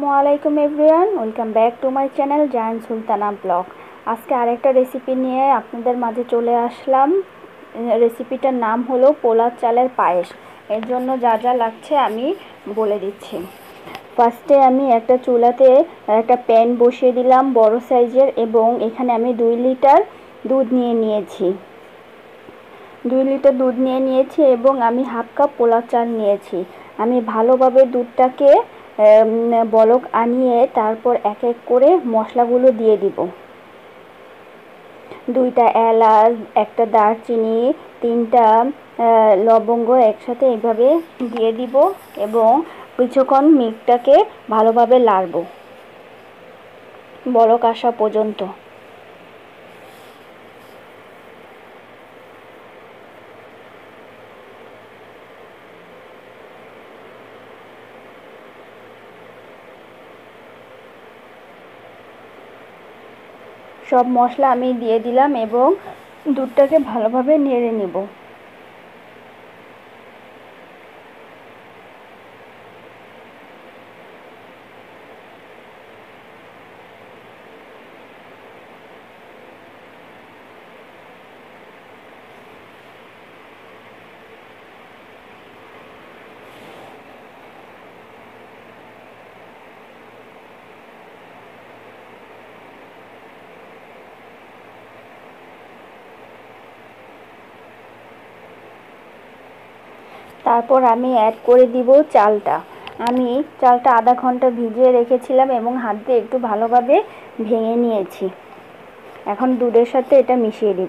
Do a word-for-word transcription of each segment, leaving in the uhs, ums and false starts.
আসসালামু আলাইকুম everyone, welcome back to my channel Zayan Sultana blog. আজকে আরেকটা রেসিপি নিয়ে আপনাদের মাঝে চলে আসলাম। রেসিপিটার নাম হলো পোলার চালের পায়েস। এর জন্য যা যা লাগছে আমি বলে দিচ্ছি। ফার্স্টে আমি একটা চুলাতে একটা প্যান বসিয়ে দিলাম বড় সাইজের, এবং এখানে আমি দুই লিটার দুধ নিয়ে নিয়েছি দুই লিটার দুধ নিয়ে নিয়েছি এবং আমি হাফ কাপ পোলার চাল নিয়েছি। আমি ভালোভাবে দুধটাকে বলক আনিয়ে তারপর এক এক করে মশলাগুলো দিয়ে দিব। দুইটা এলাচ, একটা দারচিনি, তিনটা লবঙ্গ একসাথে এইভাবে দিয়ে দিব এবং কিছুক্ষণ মিক্সটাকে ভালোভাবে নাড়ব বলক আসা পর্যন্ত। সব মশলা আমি দিয়ে দিলাম এবং দুধটাকে ভালোভাবে নেড়ে নেব। তারপর আমি অ্যাড করে দিব চালটা। আমি চালটা আধা ঘন্টা ভিজিয়ে রেখেছিলাম এবং হাত দিয়ে একটু ভালোভাবে ভেঙে নিয়েছি। এখন দুধের সাথে এটা মিশিয়ে দিব।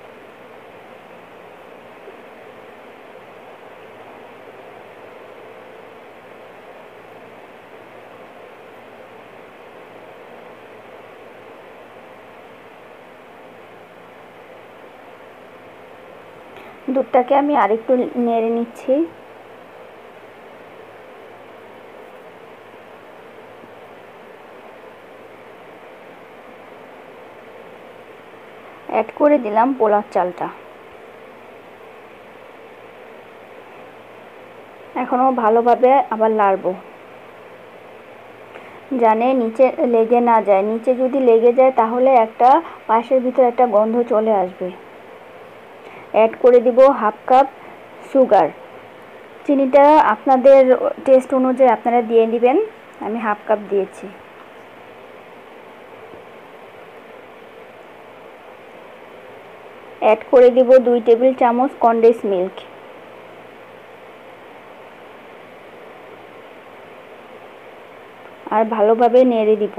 দুধটাকে আমি আরেকটু নেড়ে নিচ্ছি। অ্যাড করে দিলাম পোলার চালটা। এখনো ভালোভাবে আবার নাড়ব, জানে নিচে লেগে না যায়। নিচে যদি লেগে যায় তাহলে একটা পায়েসের ভিতরে একটা গন্ধ চলে আসবে। অ্যাড করে দিব হাফ কাপ সুগার। চিনিটা আপনাদের টেস্ট অনুযায়ী আপনারা দিয়ে দিবেন। আমি হাফ কাপ দিয়েছি। অ্যাড করে দিব দুই টেবিল চামচ কনডেন্স মিল্ক। আর ভালোভাবে নেড়ে দিব।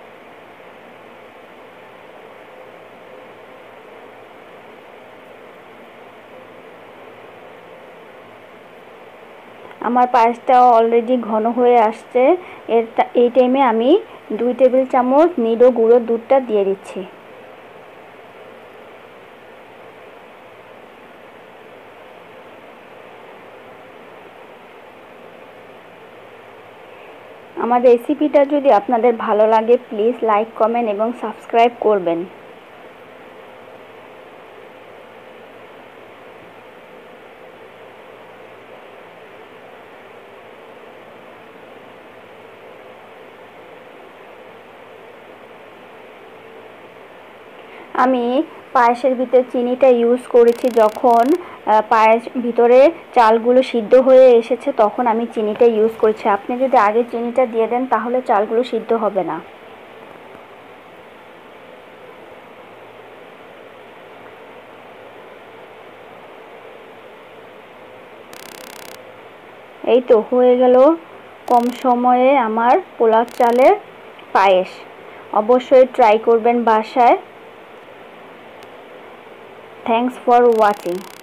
আমার পায়েসটা অলরেডি ঘন হয়ে আসছে। এর এই টাইমে আমি দুই টেবিল চামচ নিডো গুঁড়োর দুধটা দিয়ে দিচ্ছি। আমার রেসিপিটা যদি আপনাদের ভালো লাগে প্লিজ লাইক, কমেন্ট এবং সাবস্ক্রাইব করবেন। আমি পায়েসের ভিতরে চিনিটা ইউজ করেছি যখন পায়েস ভিতরে চালগুলো সিদ্ধ হয়ে এসেছে, তখন আমি চিনিটা ইউজ করেছি। আপনি যদি আগে চিনিটা দিয়ে দেন তাহলে চালগুলো সিদ্ধ হবে না। এই তো হয়ে গেল কম সময়ে আমার পোলার চালের পায়েস। অবশ্যই ট্রাই করবেন বাসায়। Thanks for watching.